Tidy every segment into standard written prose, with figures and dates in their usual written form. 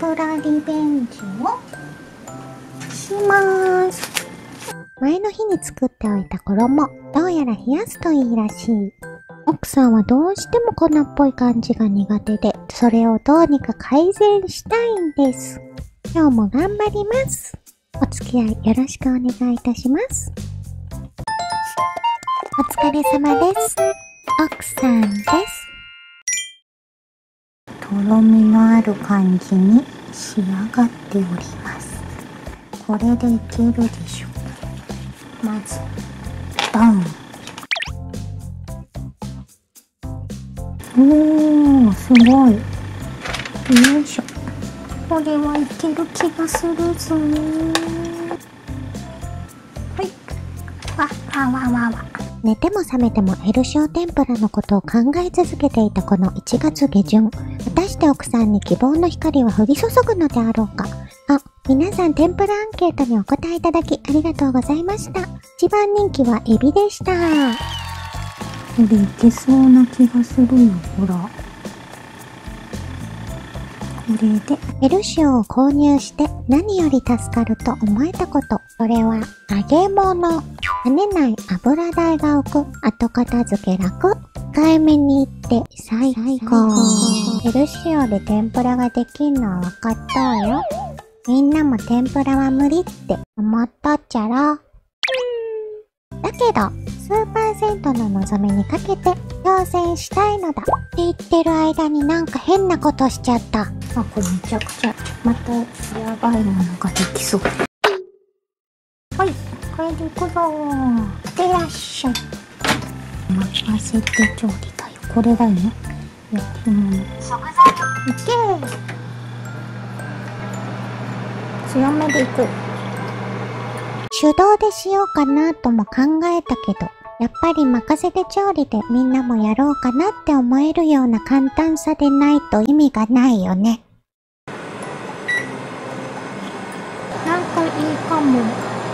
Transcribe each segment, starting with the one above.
ぷらリベンジをします。前の日に作っておいた衣、どうやら冷やすといいらしい。奥さんはどうしても粉っぽい感じが苦手で、それをどうにか改善したいんです。今日も頑張ります。お付き合いよろしくお願いいたします。お疲れ様です。奥さんです。とろみのある感じに仕上がっております。これでいけるでしょ。まずドン。おー、すごい。よいしょ。これはいける気がするぞー。はい。わわわわわ。寝ても覚めてもヘルシオ天ぷらのことを考え続けていたこの1月下旬、果たして奥さんに希望の光は降り注ぐのであろうか。あ、皆さん天ぷらアンケートにお答えいただきありがとうございました。一番人気はエビでした。これいけそうな気がするよ、ほら。これでヘルシオを購入して何より助かると思えたこと。それは揚げ物。跳ねない油代が浮く。後片付け楽。控えめに言って最高。ヘルシオで天ぷらができんのは分かったわよ。みんなも天ぷらは無理って思っとっちゃろ。だけどスーパー銭湯ののぞみにかけて挑戦したいのだって言ってる間になんか変なことしちゃった。あ、これめちゃくちゃまたやばいものができそう。はい、これでいくぞー。いってらっしゃい。任せて調理だよ。これだよね。焼き物。食材いけー。強めでいこう。手動でしようかなとも考えたけど、やっぱり任せて調理でみんなもやろうかなって思えるような簡単さでないと意味がないよね。なんかいいかも。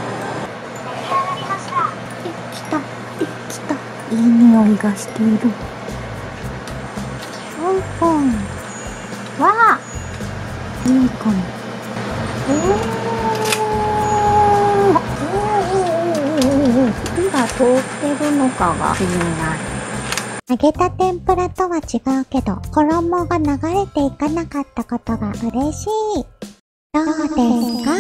来た、来た。いい匂いがしている。わあ、いいかも。火が通ってるのかが気になる。揚げた天ぷらとは違うけど、衣が流れていかなかったことが嬉しい。どうですか？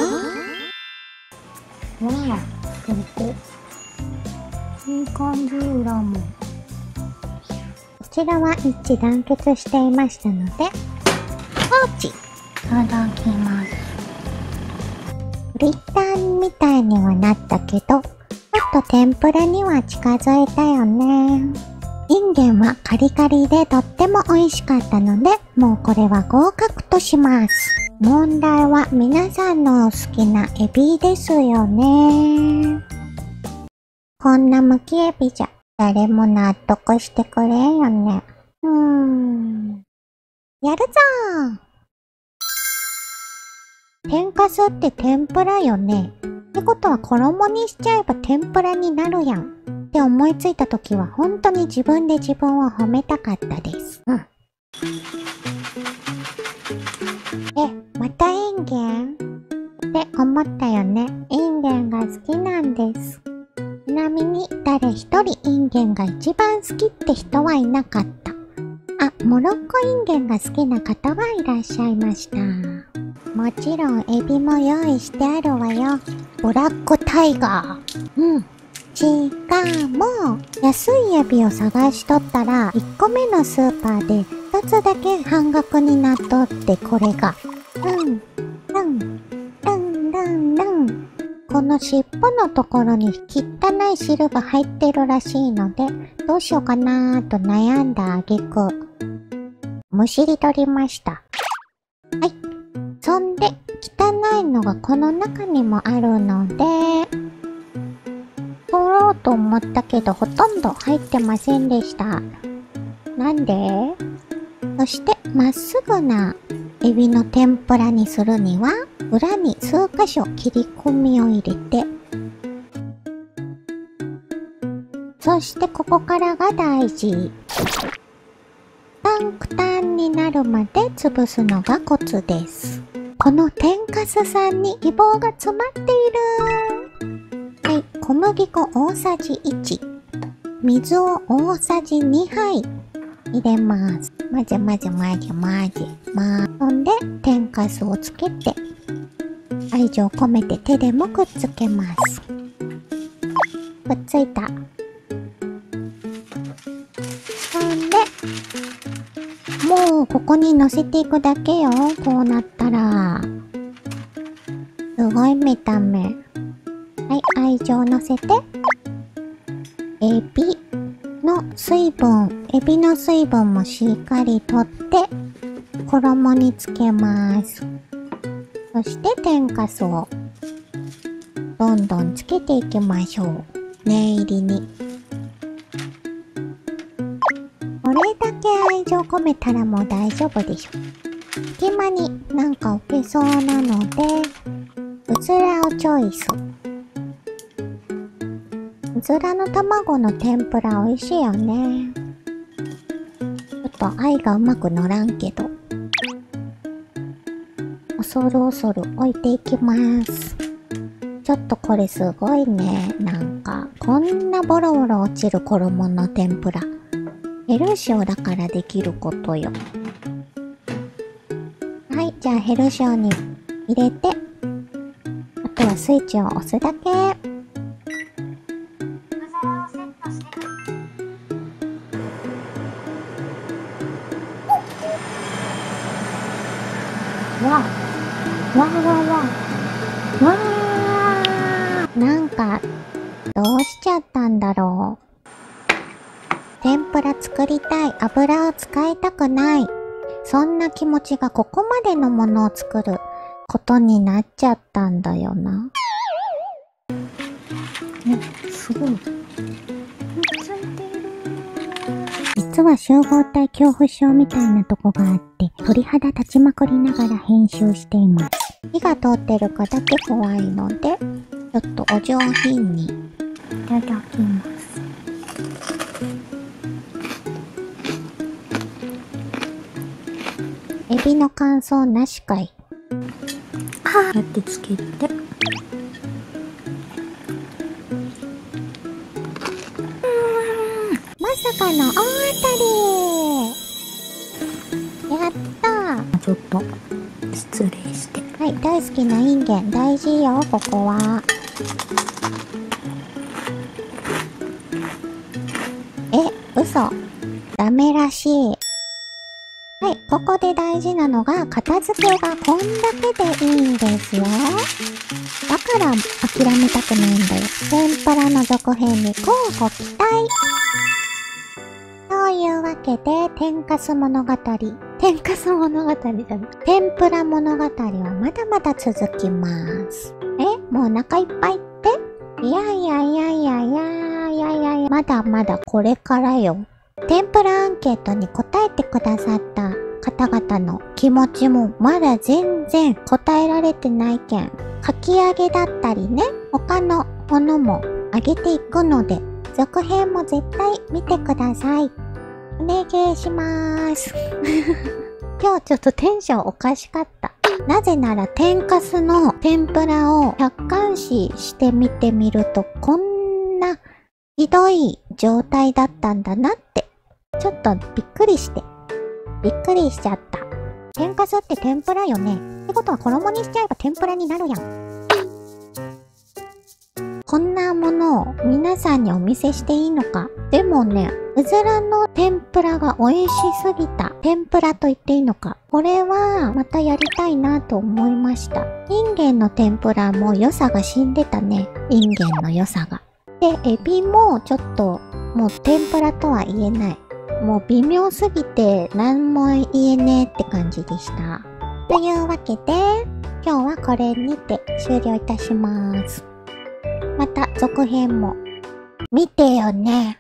わあ、最高。いい感じ、裏も。こちらは一致団結していましたので、放置。いただきます。フリッターみたいにはなったけど、ちょっと天ぷらには近づいたよね。インゲンはカリカリでとっても美味しかったので、もうこれは合格とします。問題は皆さんのお好きなエビですよね。こんなむきエビじゃ誰も納得してくれんよね。やるぞー。天かすって天ぷらよね。ってことは衣にしちゃえば天ぷらになるやん。って思いついた時は本当に自分で自分を褒めたかったです。またインゲンって思ったよね。インゲンが好きなんです。ちなみに誰一人インゲンが一番好きって人はいなかった。あ、モロッコインゲンが好きな方はいらっしゃいました。もちろんエビも用意してあるわよ。ブラックタイガー。しかも、安いエビを探しとったら、1個目のスーパーで1つだけ半額になっとってこれが。この尻尾のところに汚い汁が入ってるらしいので、どうしようかなーと悩んだ挙句、むしり取りました。はい。そんで、汚いのがこの中にもあるので、取ろうと思ったけどほとんど入ってませんでした。なんで？そしてまっすぐなエビの天ぷらにするには裏に数箇所切り込みを入れて、そしてここからが大事。タンクタンになるまで潰すのがコツです。 この天かすさんに希望が詰まっている。はい、小麦粉大さじ1。水を大さじ2杯入れます。混ぜ。そんで、天かすをつけて、愛情込めて手でもくっつけます。くっついた。そんで、もうここに乗せていくだけよ。こうなったら。すごい見た目。はい、愛情乗せて。エビの水分もしっかりとって、衣につけます。そして天かすをどんどんつけていきましょう。念入りに。これだけ愛情込めたらもう大丈夫でしょ。隙間になんか置けそうなので、うずらをチョイス。うずらの卵の天ぷら美味しいよね。ちょっと愛がうまく乗らんけど。恐る置いていきます。ちょっとこれすごいね。なんか、こんなボロボロ落ちる衣の天ぷら。ヘルシオだからできることよ。はい、じゃあヘルシオに入れて、あとはスイッチを押すだけ。わーなんか、どうしちゃったんだろう。天ぷら作りたい。油を使いたくない。そんな気持ちがここまでのものを作ることになっちゃったんだよな。すごい。実は集合体恐怖症みたいなとこがあって、鳥肌立ちまくりながら編集しています。火が通ってるかだけ怖いので、ちょっとお上品にいただきます。エビの乾燥なしかい。やってつけて。まさかの大当たり。やったー。ちょっと失礼して。はい、大好きなインゲン大事よ、ここは。嘘。ダメらしい。はい、ここで大事なのが片付けがこんだけでいいんですよ。だから諦めたくないんだよ。天ぷらの続編に乞うご期待。というわけで、天かす物語じゃない。天ぷら物語はまだまだ続きます。もうお腹いっぱいっていや、まだまだこれからよ。天ぷらアンケートに答えてくださった方々の気持ちもまだ全然答えられてないけん。かき揚げだったりね、他のものもあげていくので、続編も絶対見てください。お願いしまーす。今日ちょっとテンションおかしかった。なぜなら天かすの天ぷらを客観視して見てみるとこんなひどい状態だったんだなって、ちょっとびっくりしちゃった。天かすって天ぷらよね。ってことは衣にしちゃえば天ぷらになるやん。こんなものを皆さんにお見せしていいのか。でもね、うずらの天ぷらが美味しすぎた。天ぷらと言っていいのか。これはまたやりたいなと思いました。インゲンの天ぷらも良さが死んでたね。インゲンの良さが。で、エビもちょっともう天ぷらとは言えない。もう微妙すぎて何も言えねえって感じでした。というわけで、今日はこれにて終了いたします。また続編も見てよね。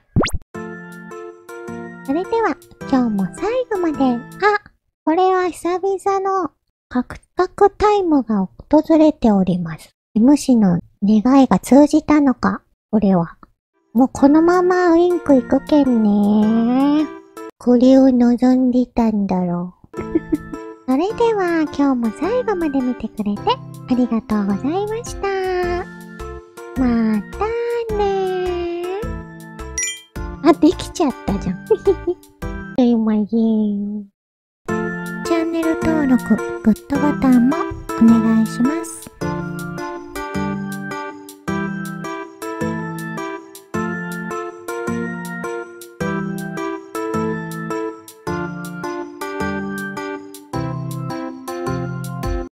それでは今日も最後まで、これは久々のカクカクタイムが訪れております。MC の願いが通じたのか、これは。もうこのままウインク行くけんね。これを望んでたんだろう。 それでは今日も最後まで見てくれてありがとうございました。またねー。あ、できちゃったじゃん。今チャンネル登録、グッドボタンもお願いします。